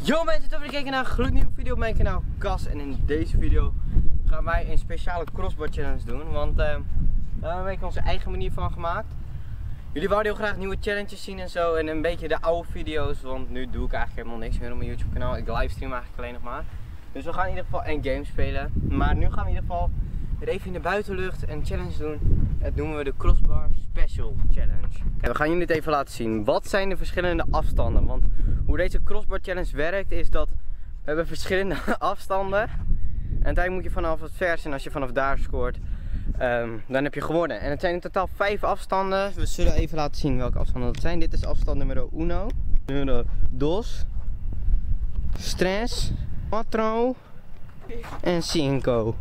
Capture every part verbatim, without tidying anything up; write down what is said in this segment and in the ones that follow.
Yo mensen, tof dat jullie kijken naar een gloednieuwe video op mijn kanaal Cas. En in deze video gaan wij een speciale crossbar challenge doen. Want uh, daar hebben we een beetje onze eigen manier van gemaakt. Jullie wouden heel graag nieuwe challenges zien en zo. En een beetje de oude video's. Want nu doe ik eigenlijk helemaal niks meer op mijn YouTube kanaal. Ik livestream eigenlijk alleen nog maar. Dus we gaan in ieder geval een game spelen. Maar nu gaan we in ieder geval weer even in de buitenlucht een challenge doen. Dat noemen we de Crossbar Special Challenge. En we gaan jullie het even laten zien. Wat zijn de verschillende afstanden? Want hoe deze Crossbar Challenge werkt is dat we hebben verschillende afstanden. En uiteindelijk moet je vanaf het vers en als je vanaf daar scoort, um, dan heb je gewonnen. En het zijn in totaal vijf afstanden. We zullen even laten zien welke afstanden dat zijn. Dit is afstand nummer uno, nummer dos, tres, cuatro en cinco.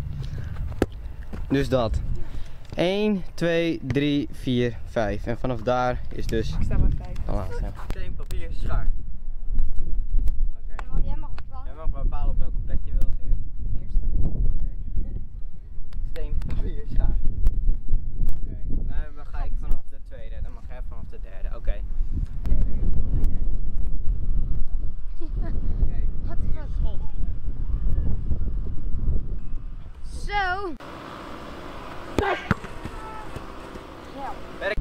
Dus dat. één, twee, drie, vier, vijf. En vanaf daar is dus... Ik sta maar vijf. de laatste. Steen, papier, schaar. Oké. Okay. Jij mag bepalen. Jij mag bepalen op welke plek je wilt eerst. Eerste. Okay. Steen, papier, schaar. Oké. Okay. Nou, dan ga ik vanaf de tweede. Dan mag jij vanaf de derde. Oké. Okay. Okay. Wat is dat? Zo. Ja. Werk.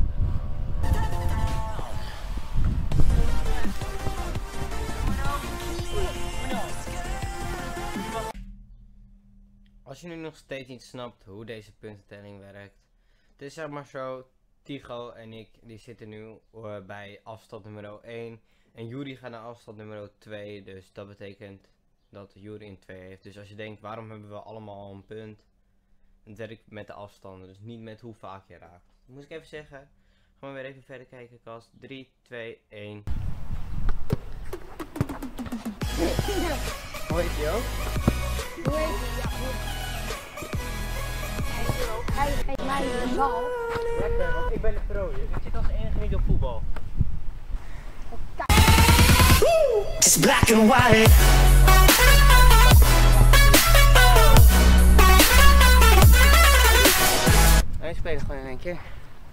Als je nu nog steeds niet snapt hoe deze puntentelling werkt, het is zeg maar zo, Tigo en ik die zitten nu uh, bij afstand nummer één en Juri gaat naar afstand nummer twee, dus dat betekent dat Juri in twee heeft. Dus als je denkt waarom hebben we allemaal al een punt, het werkt met de afstanden, dus niet met hoe vaak je raakt. Dat moest ik even zeggen. Gaan we weer even verder kijken, Kas. drie, twee, één. Hoe heet je ook? Hoe heet je? Ja, goed. Hij geeft mij de bal. Lekker, want ik ben de pro. Ik zit als enige niet op voetbal. It's black and white. We spelen gewoon in één keer.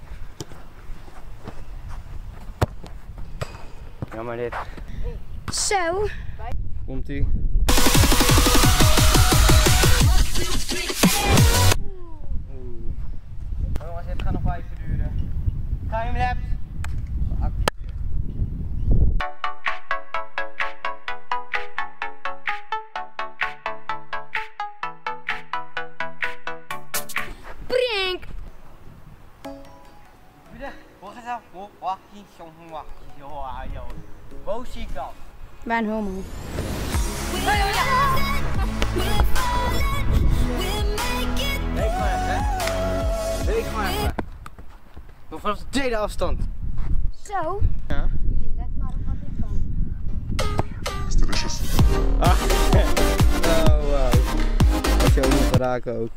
Ja, maar dit. Zo. Komt ie. Oeh. Jongens, het gaat nog wel even duren. Ga je hem hebt? Geactiveerd. Brink. Ik ben homo. Weet maar even, hè? Weet maar even. Nog vanaf de tweede afstand. Zo. Ja. Let maar op wat ik kan. Ah. Oh wow. Dat je ook niet geraken ook.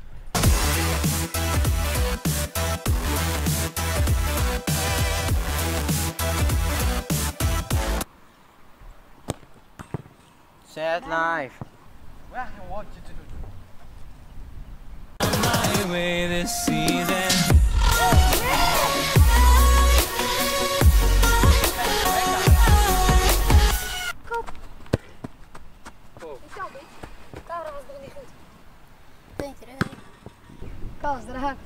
Set live. Waar je wat je te doen. My way this season. Kop. Ik kan niet. De camera was nog niet goed. Beter hè? Kas draak.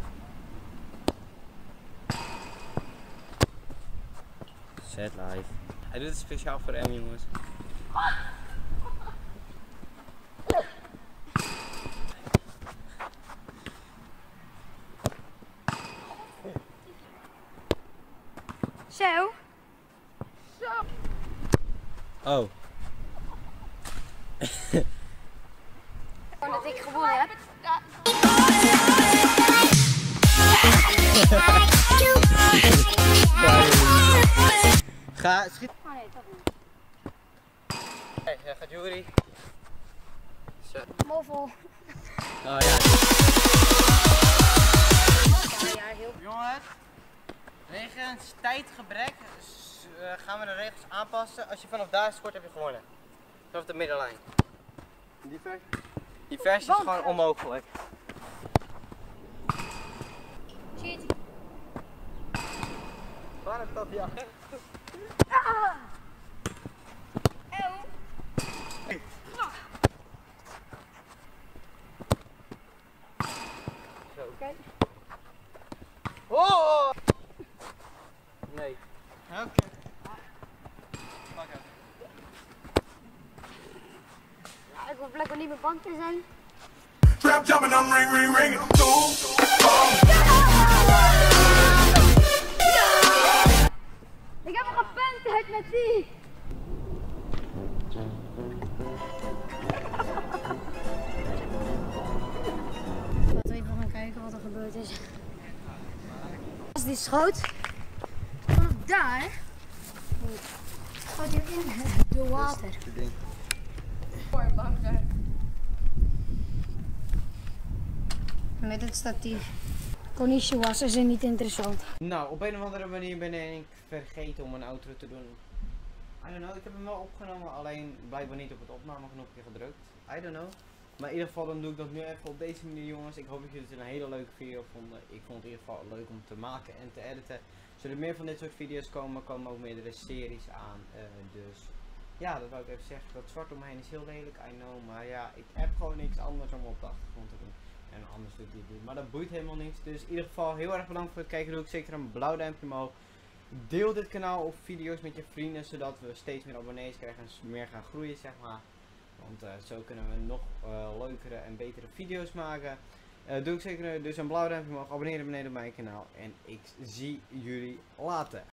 Set live. Hij doet het speciaal voor hem, jongens. Zo. Zo. Oh. Dat ik gewonnen heb. Ga, schiet. Oh nee, dat niet. Hey, daar gaat Juri. Zo. Moffel. Oh ja. Ja, ja, heel. Jongens, wegens tijdgebrek uh, gaan we de regels aanpassen. Als je vanaf daar scoort heb je gewonnen. Vanaf de middenlijn. Die versie, die versie is gewoon onmogelijk. Cheat. Waar is dat? Ja. Ah! op een plek waar niet meer band kunnen zijn. Trap jumping, I'm ring, ring, ring. Ik heb nog een punt uit met die. Laten we even gaan kijken wat er gebeurd is. Als die schoot, vanaf daar schoot hij in door water. Met het statief. Konnichiwa, ze zijn niet interessant. Nou, op een of andere manier ben ik vergeten om een outro te doen. I don't know, ik heb hem wel opgenomen, alleen blijkbaar niet op het opnameknopje gedrukt. I don't know. Maar in ieder geval dan doe ik dat nu even op deze manier, jongens. Ik hoop dat jullie het een hele leuke video vonden. Ik vond het in ieder geval leuk om te maken en te editen. Zullen er meer van dit soort video's komen, komen ook meerdere series aan. Uh, dus ja, dat wou ik even zeggen. Dat zwart omheen is heel lelijk, I know. Maar ja, ik heb gewoon niks anders om op de achtergrond te doen. En anders doet hij het niet. Maar dat boeit helemaal niets. Dus in ieder geval heel erg bedankt voor het kijken. Doe ik zeker een blauw duimpje omhoog. Deel dit kanaal of video's met je vrienden. Zodat we steeds meer abonnees krijgen en meer gaan groeien, zeg maar. Want uh, zo kunnen we nog uh, leukere en betere video's maken. Uh, doe ik zeker dus een blauw duimpje omhoog. Abonneer je beneden op mijn kanaal. En ik zie jullie later.